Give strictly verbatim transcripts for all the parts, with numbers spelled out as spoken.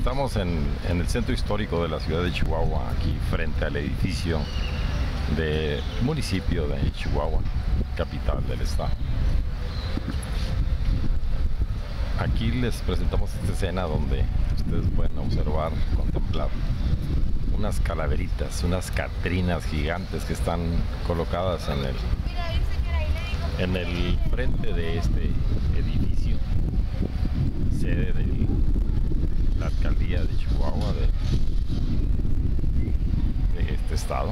encontramos en, en el centro histórico de la ciudad de Chihuahua, aquí frente al edificio del municipio de Chihuahua, capital del estado. Aquí les presentamos esta escena donde ustedes pueden observar, contemplar unas calaveritas, unas catrinas gigantes que están colocadas en el, en el frente de este edificio, sede de la alcaldía de Chihuahua de, de este estado,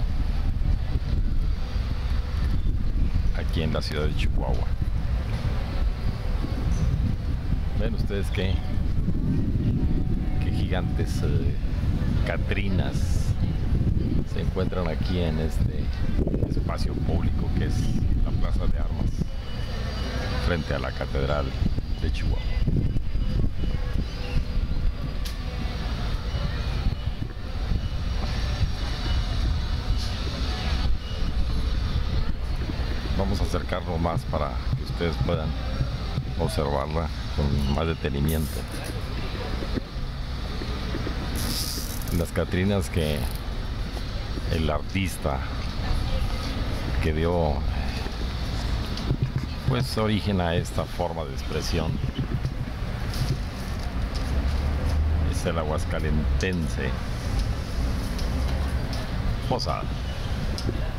aquí en la ciudad de Chihuahua. Ven ustedes qué, qué gigantes eh, catrinas se encuentran aquí en este espacio público que es la Plaza de Armas, frente a la Catedral de Chihuahua. Vamos a acercarnos más para que ustedes puedan observarla con más detenimiento. Las catrinas que el artista que dio pues origen a esta forma de expresión es el aguascalentense Posada.